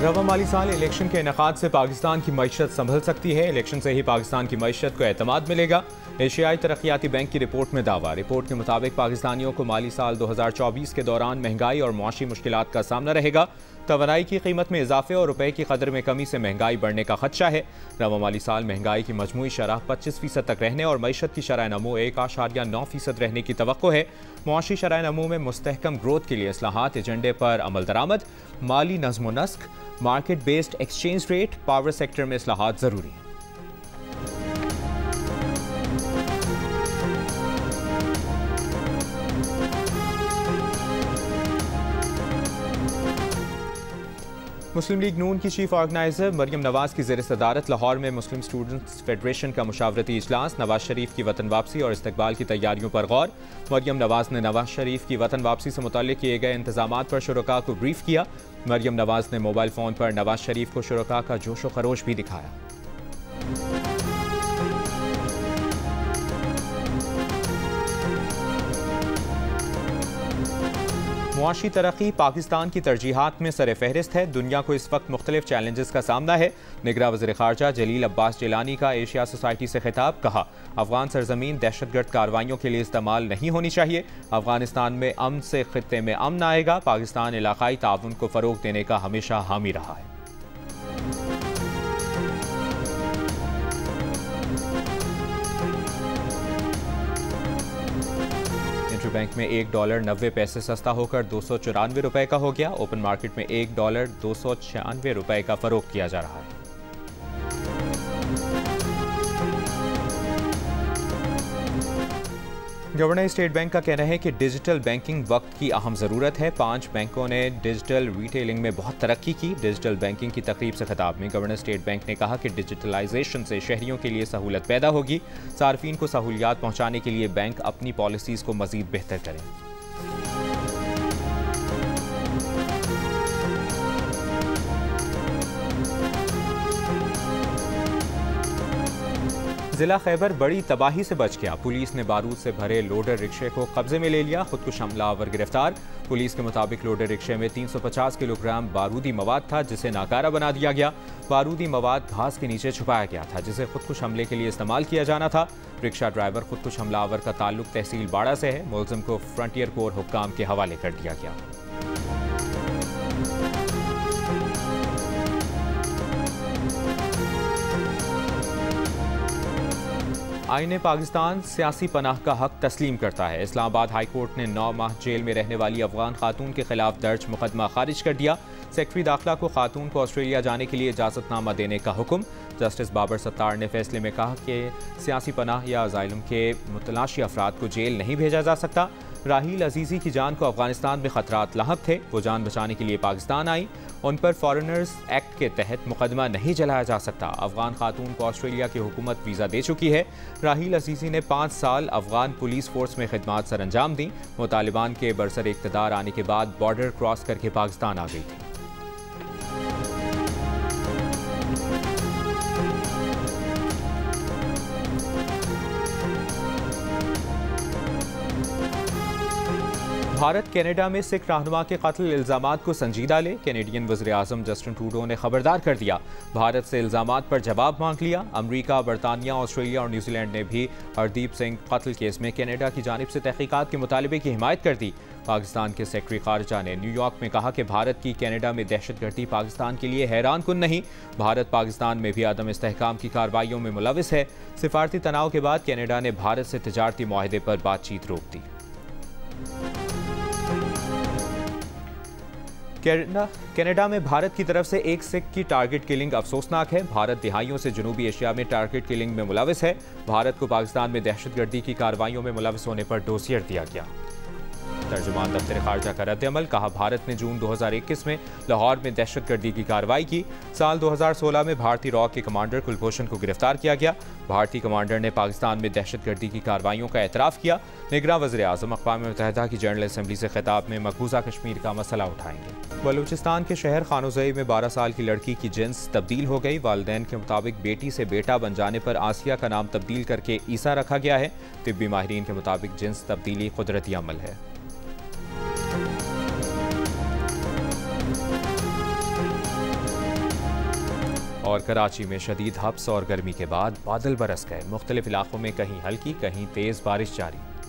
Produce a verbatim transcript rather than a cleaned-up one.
रवा माली साल इलेक्शन के इनेकाद से पाकिस्तान की मईशत संभल सकती है। इलेक्शन से ही पाकिस्तान की मईशत को एतमाद मिलेगा। एशियाई तरक्याती बैंक की रिपोर्ट में दावा। रिपोर्ट के मुताबिक पाकिस्तानियों को माली साल दो हज़ार चौबीस के दौरान महंगाई और मुआशी मुश्किलात का सामना रहेगा। तवानाई की कीमत में इजाफे और रुपए की कदर में कमी से महंगाई बढ़ने का खदशा है। रवा माली साल महंगाई की मजमूई शरह पच्चीस फीसद तक रहने और मईशत की शरह नमो एक आशारिया नौ फीसद रहने की तवक्को है। मुआशी शरह नमो में मुस्तहकम ग्रोथ के लिए इस्लाहात एजेंडे पर अमल दरामद, माली नज़्म व नस्क, market based exchange rate, power sector में इस्लाहात जरूरी है। मुस्लिम लीग नून की चीफ ऑर्गेनाइजर मरियम नवाज की ज़ेर सदारत लाहौर में मुस्लिम स्टूडेंट्स फेडरेशन का मुशावरती इजलास। नवाज शरीफ की वतन वापसी और इस्तकबाल की तैयारियों पर गौर। मरियम नवाज ने नवाज शरीफ की वतन वापसी से मुताल्लिक किए गए इंतजामात पर शुरका को ब्रीफ किया। मरियम नवाज ने मोबाइल फ़ोन पर नवाज शरीफ को शुरका का जोश व खरोश भी दिखाया। मुआशी तरक्की पाकिस्तान की तरजीहात में सर फहरिस्त है। दुनिया को इस वक्त मुख्तलिफ चैलेंजेस का सामना है। निगरान वज़ीर ख़ारजा जलील अब्बास जिलानी का एशिया सोसाइटी से खिताब। कहा, अफगान सरजमीन दहशतगर्द कार्रवाइयों के लिए इस्तेमाल नहीं होनी चाहिए। अफगानिस्तान में अमन से खित्ते में अमन आएगा। पाकिस्तान इलाकाई ताउन को फ़रोग देने का हमेशा हामी रहा है। बैंक में एक डॉलर नब्बे पैसे सस्ता होकर दो सौ चौरानवे रुपए का हो गया। ओपन मार्केट में एक डॉलर दो सौ छियानवे रुपए का फरोख्त किया जा रहा है। गवर्नर स्टेट बैंक का कहना है कि डिजिटल बैंकिंग वक्त की अहम ज़रूरत है। पांच बैंकों ने डिजिटल रिटेलिंग में बहुत तरक्की की। डिजिटल बैंकिंग की तकरीब से खिताब में गवर्नर स्टेट बैंक ने कहा कि डिजिटलाइजेशन से शहरियों के लिए सहूलत पैदा होगी। सार्फिन को सहूलियात पहुँचाने के लिए बैंक अपनी पॉलिसीज़ को मज़ीद बेहतर करें। जिला खैबर बड़ी तबाही से बच गया। पुलिस ने बारूद से भरे लोडर रिक्शे को कब्जे में ले लिया। खुदकुश हमलावर गिरफ्तार। पुलिस के मुताबिक लोडर रिक्शे में तीन सौ पचास किलोग्राम बारूदी मवाद था, जिसे नाकारा बना दिया गया। बारूदी मवाद घास के नीचे छुपाया गया था, जिसे खुदकुश हमले के लिए इस्तेमाल किया जाना था। रिक्शा ड्राइवर खुदकुश हमलावर का ताल्लुक तहसील बाड़ा से है। मुलजिम को फ्रंटियर कोर हुक्काम के हवाले कर दिया गया। आईने पाकिस्तान सियासी पनाह का हक तस्लीम करता है। इस्लामाबाद हाई कोर्ट ने नौ माह जेल में रहने वाली अफगान खातून के खिलाफ दर्ज मुकदमा खारिज कर दिया। सेक्रेटरी दाखिला को खातून को ऑस्ट्रेलिया जाने के लिए इजाज़तनामा देने का हुक्म। जस्टिस बाबर सत्तार ने फैसले में कहा कि सियासी पनाह या अजाइलम के मुतलाशी अफराद को जेल नहीं भेजा जा सकता। राहील अजीज़ी की जान को अफगानिस्तान में खतरात लाहक थे। वो जान बचाने के लिए पाकिस्तान आई। उन पर फॉरेनर्स एक्ट के तहत मुकदमा नहीं चलाया जा सकता। अफगान खातून को ऑस्ट्रेलिया की हुकूमत वीज़ा दे चुकी है। राहील अजीज़ी ने पाँच साल अफगान पुलिस फोर्स में खिदमात सर अंजाम दी। वो तालिबान के बरसर इक़्तिदार आने के बाद बॉर्डर क्रॉस करके पाकिस्तान आ गई थी। भारत कनाडा में सिख रहनुमा के कत्ल इल्ज़ामात को संजीदा ले। कैनेडियन वज़ीर आज़म जस्टिन ट्रूडो ने खबरदार कर दिया। भारत से इल्ज़ामात पर जवाब मांग लिया। अमरीका, बरतानिया, ऑस्ट्रेलिया और न्यूजीलैंड ने भी हरदीप सिंह कत्ल केस में कनाडा की जानिब से तहकीकात के मुतालबे की हिमायत कर दी। पाकिस्तान के सेक्रेटरी खारजा ने न्यूयॉर्क में कहा कि भारत की कनाडा में दहशतगर्दी पाकिस्तान के लिए हैरान कुन नहीं। भारत पाकिस्तान में भी अदम इस्तेहकाम की कार्रवाइयों में मुलविस है। सिफारती तनाव के बाद कनाडा ने भारत से तजारती मुआहदे पर बातचीत रोक दी। कनाडा में भारत की तरफ से एक सिख की टारगेट किलिंग अफसोसनाक है। भारत दिहाइयों से जनूबी एशिया में टारगेट किलिंग में मुलविस है। भारत को पाकिस्तान में दहशतगर्दी की कार्रवाइयों में मुलविस होने पर डोसियर दिया गया। तर्जुमान दफ्तर खारजा का रद्द-ए-अमल। कहा, भारत ने जून दो हज़ार इक्कीस में लाहौर में दहशतगर्दी की कार्रवाई की। साल दो हज़ार सोलह में भारतीय रॉ के कमांडर कुलभूषण को गिरफ्तार किया गया। भारतीय कमांडर ने पाकिस्तान में दहशतगर्दी की कार्रवाइयों का एतराफ़ किया। निगरान वज़ीर आज़म अक़वाम मुत्तहिदा की जनरल असम्बली से खिताब में मकबूजा कश्मीर का मसला उठाएंगे। बलूचिस्तान के शहर खानोज़ई में बारह साल की लड़की की जिन्स तब्दील हो गई। वालिदैन के मुताबिक बेटी से बेटा बन जाने पर आसिया का नाम तब्दील करके ईसा रखा गया है। तिब्बी माहिरीन के मुताबिक जिन्स तब्दीली कुदरती अमल है। और कराची में शदीद हब्स और गर्मी के बाद बादल बरस गए। मुख्तलिफ इलाकों में कहीं हल्की कहीं तेज बारिश जारी।